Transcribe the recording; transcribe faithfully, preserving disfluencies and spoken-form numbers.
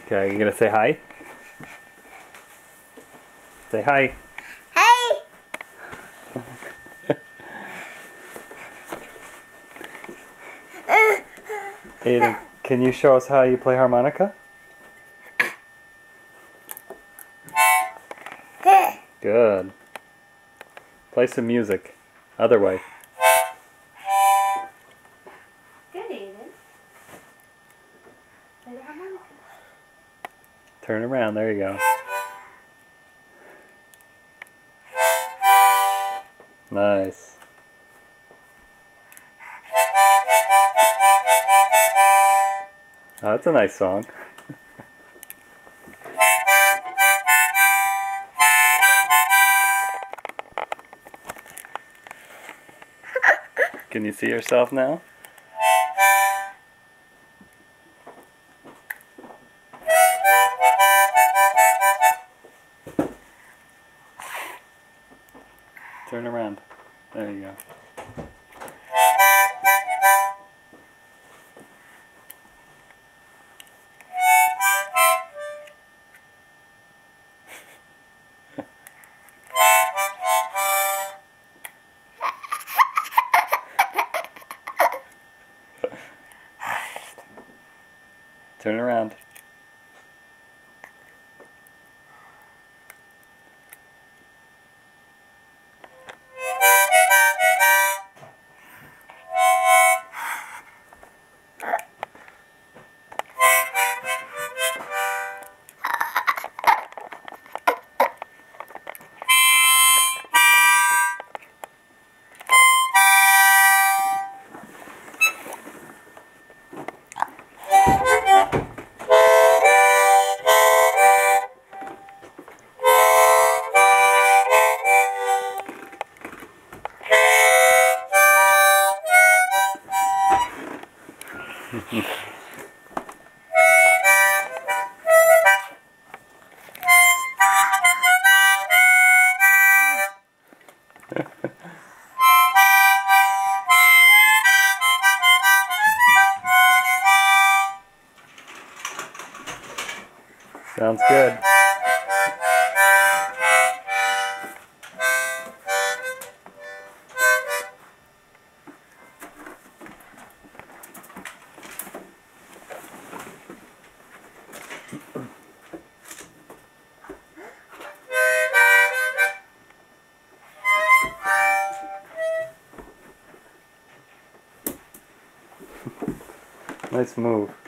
Okay, you gonna say hi? Say hi. Hey! Aiden, can you show us how you play harmonica? Good. Play some music. Other way. Good, Aiden. Play the harmonica. Turn around, there you go. Nice. Oh, that's a nice song. Can you see yourself now? Turn around. There you go. Turn around. Sounds good. Nice move.